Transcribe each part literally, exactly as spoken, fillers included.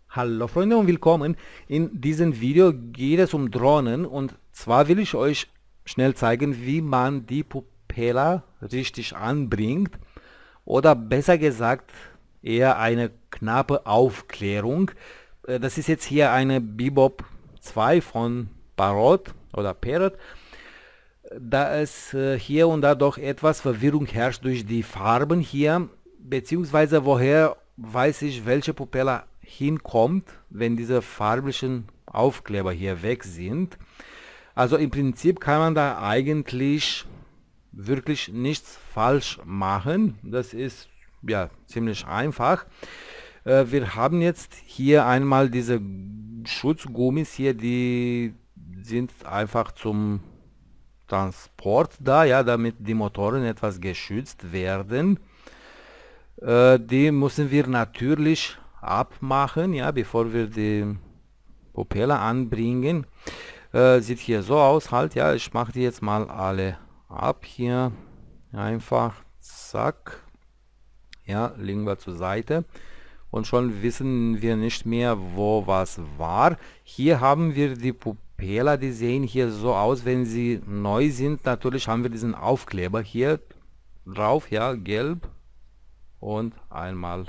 Hallo Freunde und willkommen. In diesem Video geht es um Drohnen und zwar will ich euch schnell zeigen, wie man die Propeller richtig anbringt oder besser gesagt eher eine knappe Aufklärung. Äh, Das ist jetzt hier eine Bebop zwei von Parrot oder Parrot. Da es äh, hier und da doch etwas Verwirrung herrscht durch die Farben hier, beziehungsweise woher weiß ich, welche Propeller hinkommt, wenn diese farblichen Aufkleber hier weg sind. Also im Prinzip kann man da eigentlich wirklich nichts falsch machen. Das ist ja ziemlich einfach. Äh, wir haben jetzt hier einmal diese Schutzgummis hier, die sind einfach zum Transport da, ja, damit die Motoren etwas geschützt werden. Äh, die müssen wir natürlich abmachen, ja, bevor wir die Propeller anbringen. Äh, sieht hier so aus halt, ja, ich mache die jetzt mal alle ab hier. Einfach, zack. Ja, legen wir zur Seite. Und schon wissen wir nicht mehr, wo was war. Hier haben wir die Propeller, die sehen hier so aus, wenn sie neu sind. Natürlich haben wir diesen Aufkleber hier drauf, ja, gelb und einmal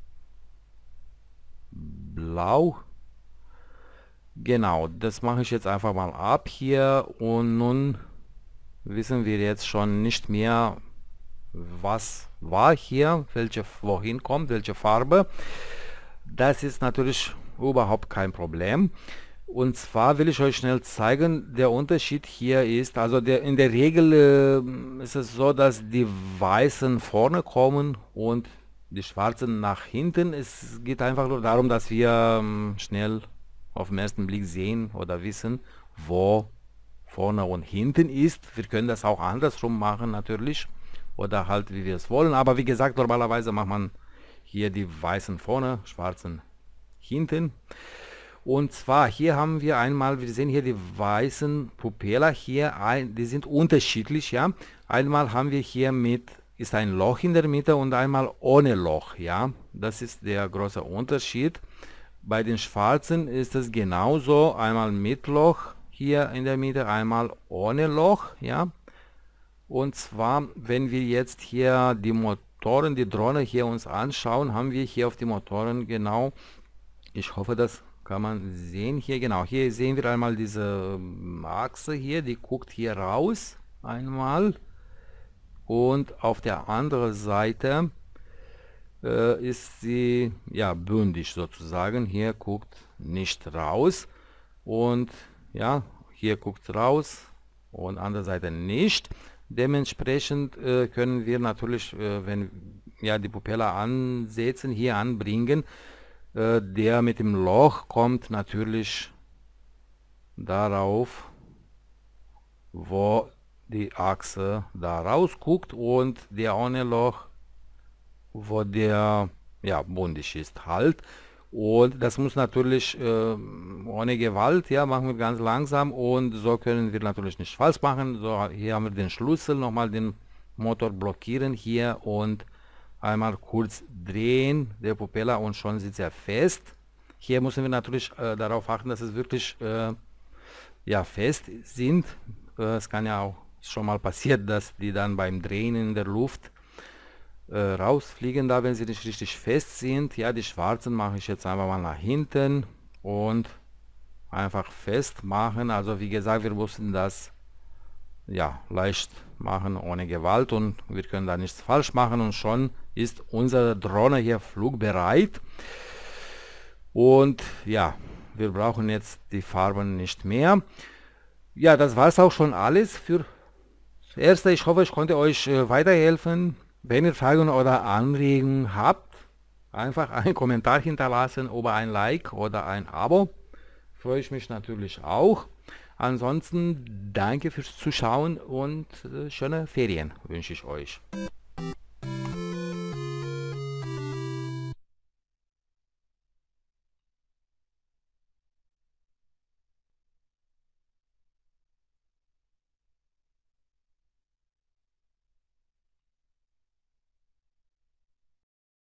blau. Genau, das mache ich jetzt einfach mal ab hier und nun wissen wir jetzt schon nicht mehr, was war hier, welche wohin kommt, welche Farbe. Das ist natürlich überhaupt kein Problem. Und zwar will ich euch schnell zeigen, der Unterschied hier ist, also der, in der Regel äh, ist es so, dass die weißen vorne kommen und die schwarzen nach hinten. Es geht einfach nur darum, dass wir ähm, schnell auf den ersten Blick sehen oder wissen, wo vorne und hinten ist. Wir können das auch andersrum machen natürlich oder halt wie wir es wollen, aber wie gesagt, normalerweise macht man hier die weißen vorne, schwarzen hinten. Und zwar hier haben wir einmal, wir sehen hier die weißen Propeller hier, ein, die sind unterschiedlich, ja. Einmal haben wir hier mit, ist ein Loch in der Mitte und einmal ohne Loch, ja. Das ist der große Unterschied. Bei den schwarzen ist es genauso, einmal mit Loch hier in der Mitte, einmal ohne Loch, ja. Und zwar, wenn wir jetzt hier die Motoren, die Drohne hier uns anschauen, haben wir hier auf die Motoren genau, ich hoffe, das kann man sehen hier, genau, hier sehen wir einmal diese Achse hier, die guckt hier raus, einmal. Und auf der anderen Seite äh, ist sie, ja, bündig sozusagen, hier guckt nicht raus. Und ja, hier guckt raus und andere Seite nicht. Dementsprechend äh, können wir natürlich, äh, wenn ja die Propeller ansetzen, hier anbringen. Äh, der mit dem Loch kommt natürlich darauf, wo die Achse da rausguckt, und der ohne Loch, wo der ja bundig ist halt. Und das muss natürlich äh, ohne Gewalt, ja, machen wir ganz langsam, und so können wir natürlich nicht falsch machen. So, hier haben wir den Schlüssel, nochmal den Motor blockieren hier und einmal kurz drehen, der Propeller, und schon sitzt er fest. Hier müssen wir natürlich äh, darauf achten, dass es wirklich äh, ja, fest sind. Äh, es kann ja auch schon mal passiert, dass die dann beim Drehen in der Luft äh, rausfliegen, da wenn sie nicht richtig fest sind. Ja, die schwarzen mache ich jetzt einfach mal nach hinten und einfach festmachen. Also wie gesagt, wir mussten das ja leicht machen ohne Gewalt, und wir können da nichts falsch machen, und schon ist unsere Drohne hier flugbereit. Und ja, wir brauchen jetzt die Farben nicht mehr. Ja, das war es auch schon alles für das Erste. Ich hoffe, ich konnte euch äh, weiterhelfen. Wenn ihr Fragen oder Anregungen habt, einfach einen Kommentar hinterlassen oder ein Like oder ein Abo. Freue ich mich natürlich auch. Ansonsten danke fürs Zuschauen und äh, schöne Ferien wünsche ich euch.